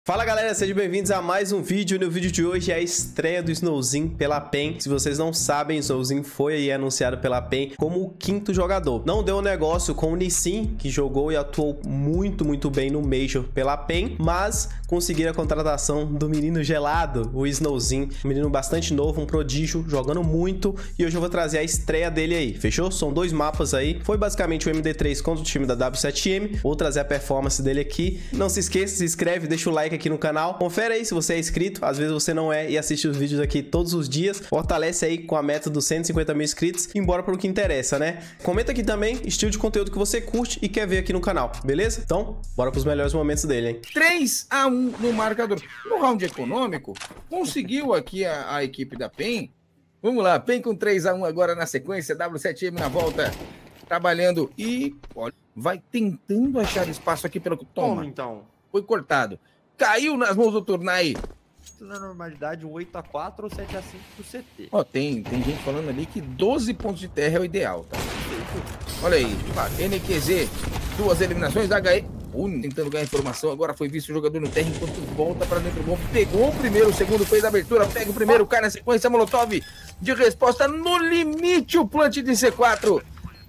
Fala galera, sejam bem-vindos a mais um vídeo. No vídeo de hoje é a estreia do Snowzin pela PEN. Se vocês não sabem, o Snowzin foi aí anunciado pela PEN como o quinto jogador. Não deu um negócio com o Nissin, que jogou e atuou muito bem no Major pela PEN, mas conseguiram a contratação do menino gelado, o Snowzin, um menino bastante novo, um prodígio, jogando muito, e hoje eu vou trazer a estreia dele aí, fechou? São dois mapas aí, foi basicamente o MD3 contra o time da W7M, vou trazer a performance dele aqui. Não se esqueça, se inscreve, deixa o like aqui no canal, confere aí se você é inscrito, às vezes você não é e assiste os vídeos aqui todos os dias, fortalece aí com a meta dos 150 mil inscritos e embora pro que interessa, né? Comenta aqui também estilo de conteúdo que você curte e quer ver aqui no canal, beleza? Então, bora pros melhores momentos dele, hein? 3-1 no marcador. No round econômico, conseguiu aqui a equipe da PEN. Vamos lá, PEN com 3-1 agora na sequência, W7M na volta, trabalhando e, olha, vai tentando achar espaço aqui pelo... Toma, então. Foi cortado. Caiu nas mãos do Turnai. Na normalidade, um 8-4 ou 7-5 pro CT. Ó, tem gente falando ali que 12 pontos de terra é o ideal, tá? Olha aí, NQZ, duas eliminações, HE, tentando ganhar informação, agora foi visto o jogador no terra enquanto volta para dentro do gol, pegou o primeiro, o segundo fez a abertura, pega o primeiro, cai na sequência, Molotov de resposta no limite, o plant de C4.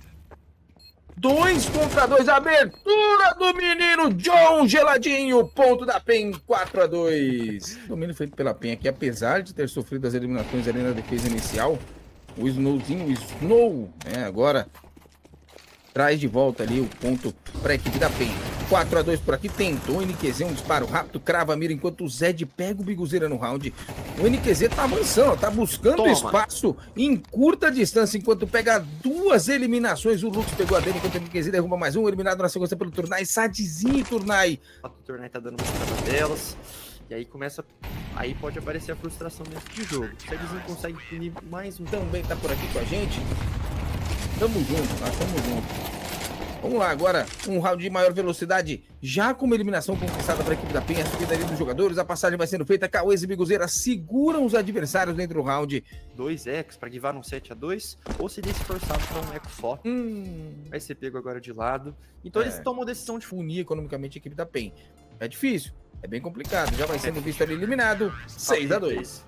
2 contra 2, abertura do menino John Geladinho, ponto da PEN, 4-2. Domínio feito pela PEN aqui, apesar de ter sofrido as eliminações ali na defesa inicial, o Snowzinho, o Snow, né, agora traz de volta ali o ponto para a equipe da PEN. 4-2 por aqui, tentou o NQZ, um disparo rápido, crava a mira enquanto o Zed pega o Biguzeira no round. O NQZ tá avançando, tá buscando espaço em curta distância, enquanto pega duas eliminações. O Lux pegou a dele, enquanto o NQZ derruba mais um, eliminado na sequência pelo Turnai. Sadzinho, Turnai. O Turnai tá dando uma delas. E aí começa. Aí pode aparecer a frustração dentro de jogo. O Sadzinho consegue punir mais um. Também tá por aqui com a gente. Tamo junto, nós tamo junto. Vamos lá, agora um round de maior velocidade, já com uma eliminação conquistada para a equipe da PEN, a subida ali dos jogadores, a passagem vai sendo feita, Cauês e Biguzeira seguram os adversários dentro do round. 2 ecos para guivar um 7-2, ou seria esforçado para um eco só. Vai ser pego agora de lado. Então eles tomam a decisão de punir economicamente a equipe da PEN. É difícil, é bem complicado, já vai sendo visto ali eliminado, 6-2.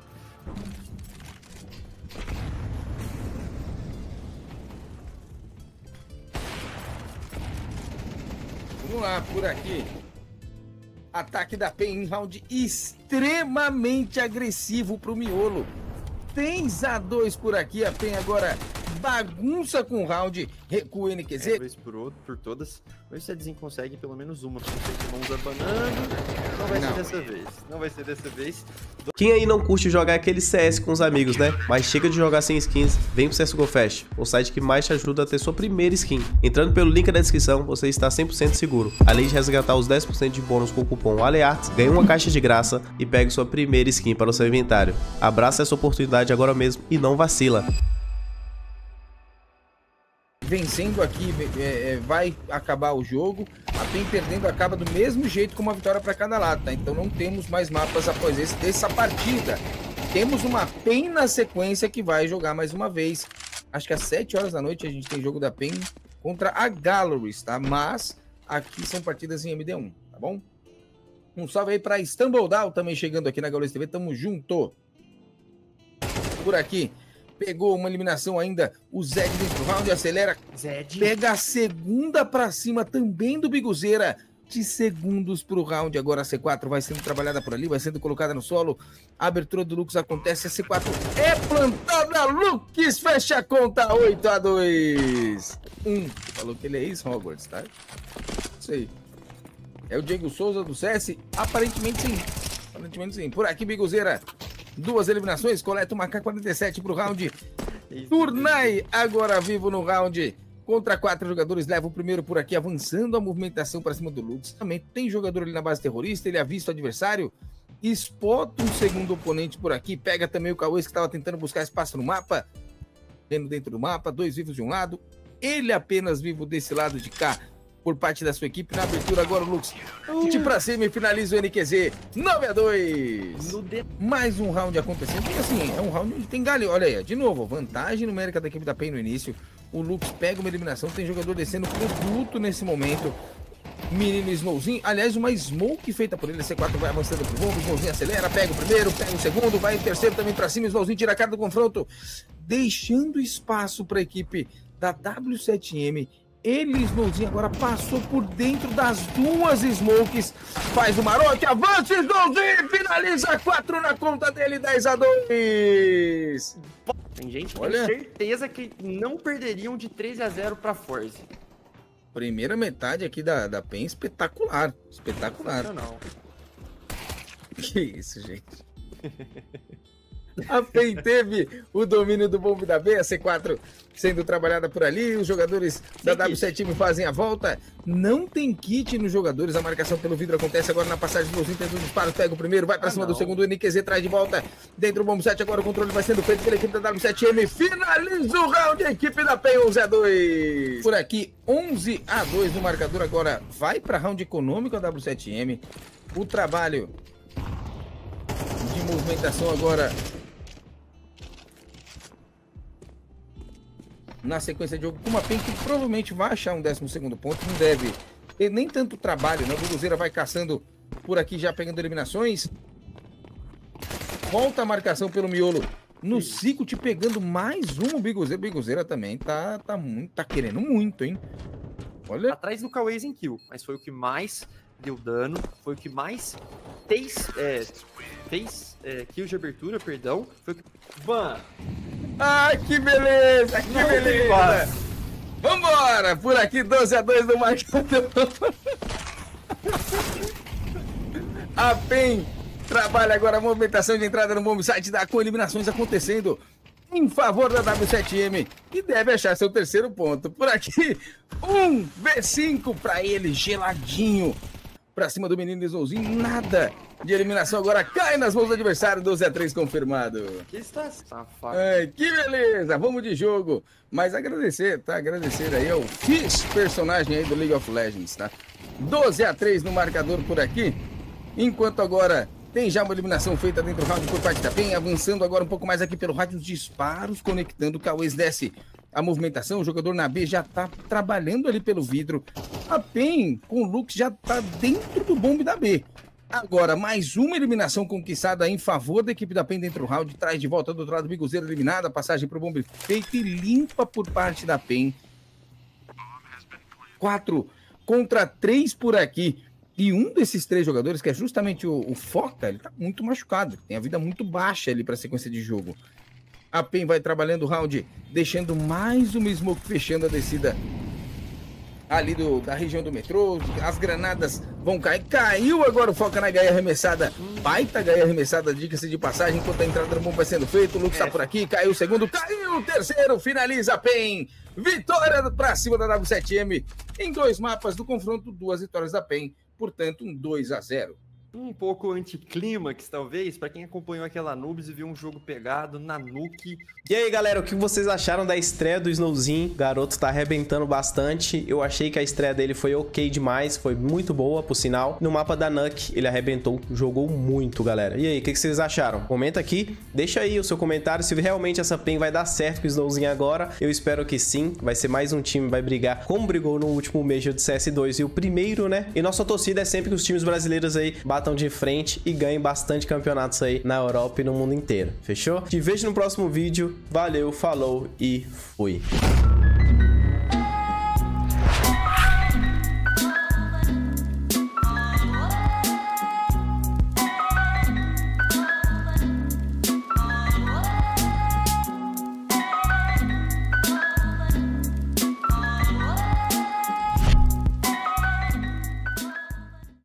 Vamos lá, por aqui. Ataque da PEN em round extremamente agressivo pro miolo. 3-2 por aqui. A PEN agora bagunça com o round. Recua o NQZ. Vez por todas. Hoje o Sadzinho consegue pelo menos uma. Vamos abanando. Não vai ser dessa vez. Não vai ser dessa vez. Quem aí não curte jogar aquele CS com os amigos, né? Mas chega de jogar sem skins, vem pro CSGO Fest, o site que mais te ajuda a ter sua primeira skin. Entrando pelo link da descrição, você está 100% seguro. Além de resgatar os 10% de bônus com o cupom ALEARTS, ganhe uma caixa de graça e pegue sua primeira skin para o seu inventário. Abraça essa oportunidade agora mesmo e não vacila. Vencendo aqui, vai acabar o jogo. A PEN perdendo acaba do mesmo jeito, com uma vitória para cada lado, tá? Então não temos mais mapas após essa partida. Temos uma PEN na sequência que vai jogar mais uma vez. Acho que às 7 horas da noite a gente tem jogo da PEN contra a Galleries, tá? Mas aqui são partidas em MD1, tá bom? Um salve aí para Istanbul Down também chegando aqui na Galleries TV. Tamo junto. Por aqui. Pegou uma eliminação ainda, o Zed dentro do round, acelera, Zed pega a segunda pra cima também do Biguzeira, de segundos pro round, agora a C4 vai sendo trabalhada por ali, vai sendo colocada no solo, a abertura do Lux acontece, a C4 é plantada, Lux fecha a conta, 8-2. Falou que ele é isso, Hogwarts, tá? Isso aí. É o Diego Souza do CS? Aparentemente sim, por aqui Biguzeira. Duas eliminações, coleta uma K-47 pro round. Turnai agora vivo no round. Contra 4 jogadores, leva o primeiro por aqui, avançando a movimentação para cima do Lux. Também tem jogador ali na base terrorista, ele avista o adversário. Spota um segundo oponente por aqui, pega também o Cauês que estava tentando buscar espaço no mapa. Dentro do mapa, 2 vivos de um lado. Ele apenas vivo desse lado de cá. Por parte da sua equipe, na abertura agora o Lux de pra cima e finaliza o NQZ 9-2. Mais um round acontecendo, e assim, é um round onde tem galho, olha aí, de novo, vantagem numérica da equipe da PEN no início, o Lux pega uma eliminação, tem jogador descendo produto nesse momento, menino Snowzinho. Aliás, uma smoke feita por ele. A C4 vai avançando pro bombo. Snowzinho acelera, pega o primeiro, pega o segundo, vai o terceiro também pra cima. Snowzinho tira a cara do confronto, deixando espaço pra equipe da W7M. Ele, Snowzinho, agora passou por dentro das duas smokes. Faz o marote, avança, Snowzinho, finaliza 4 na conta dele, 10-2. Tem gente que Olha, tem certeza que não perderiam de 13-0 pra Forze. Primeira metade aqui da PEN, espetacular. Espetacular. Não. Que isso, gente. A PEN teve o domínio do bombe da B, a C4 sendo trabalhada por ali, os jogadores da W7M fazem a volta, não tem kit nos jogadores, a marcação pelo vidro acontece agora na passagem do Snowzinho, tenta um disparo, pega o primeiro, vai pra cima do segundo, o NQZ traz de volta, dentro do bombe 7, agora o controle vai sendo feito pela equipe da W7M, finaliza o round, a equipe da PEN 11-2. Por aqui, 11-2 no marcador, agora vai pra round econômico a W7M, o trabalho de movimentação agora na sequência de jogo com uma PEN que provavelmente vai achar um 12º ponto, não deve ter nem tanto trabalho, né? O Biguzeira vai caçando por aqui, já pegando eliminações. Volta a marcação pelo miolo no Secret, pegando mais um. O Biguzeira também tá querendo muito, hein? Olha. Atrás do Cauês em kill, mas foi o que mais deu dano, foi o que mais fez kill de abertura, perdão. Foi o que... Ban! Ai, que beleza, que beleza! Vambora! Por aqui, 12-2 no marcador. A PEN trabalha agora a movimentação de entrada no bomb site, com eliminações acontecendo em favor da W7M, que deve achar seu 3º ponto. Por aqui, um V5 para ele, geladinho. Pra cima do menino Snowzinho, nada de eliminação, agora cai nas mãos do adversário, 12-3 confirmado. Que está safado. Ai, que beleza, vamos de jogo. Mas agradecer, tá? Agradecer aí ao Fish, personagem aí do League of Legends, tá? 12-3 no marcador por aqui, enquanto agora tem já uma eliminação feita dentro do round por parte da PEN, avançando agora um pouco mais aqui pelo rádio, os disparos conectando, o Cauês desce a movimentação, o jogador na B já tá trabalhando ali pelo vidro, a PEN com o Lux já tá dentro do bombe da B. Agora, mais uma eliminação conquistada em favor da equipe da PEN dentro do round, traz de volta do outro lado, Biguzeira eliminada, passagem pro bombe feita e limpa por parte da PEN. 4 contra 3 por aqui. E um desses 3 jogadores, que é justamente o Foca, ele tá muito machucado, tem a vida muito baixa ali para a sequência de jogo. A PEN vai trabalhando o round, deixando mais uma smoke, fechando a descida ali da região do metrô. As granadas vão cair. Caiu agora o Foca na gaia arremessada. Baita gaia arremessada, diga-se de passagem, enquanto a entrada do bomba vai sendo feita. O Lux tá por aqui, caiu o segundo, caiu o terceiro, finaliza a PEN. Vitória pra cima da W7M em 2 mapas do confronto, 2 vitórias da PEN. Portanto, um 2-0. Um pouco anticlímax, talvez, pra quem acompanhou aquela Noobs e viu um jogo pegado na Nuke. E aí, galera, o que vocês acharam da estreia do Snowzinho? O garoto tá arrebentando bastante. Eu achei que a estreia dele foi ok demais, foi muito boa, por sinal. No mapa da Nuke, ele arrebentou, jogou muito, galera. E aí, o que vocês acharam? Comenta aqui, deixa aí o seu comentário se realmente essa PEN vai dar certo com o Snowzinho agora. Eu espero que sim, vai ser mais um time que vai brigar como brigou no último Major de CS2 e o primeiro, né? E nossa torcida é sempre que os times brasileiros aí batam de frente e ganhem bastante campeonatos aí na Europa e no mundo inteiro, fechou? Te vejo no próximo vídeo, valeu, falou e fui!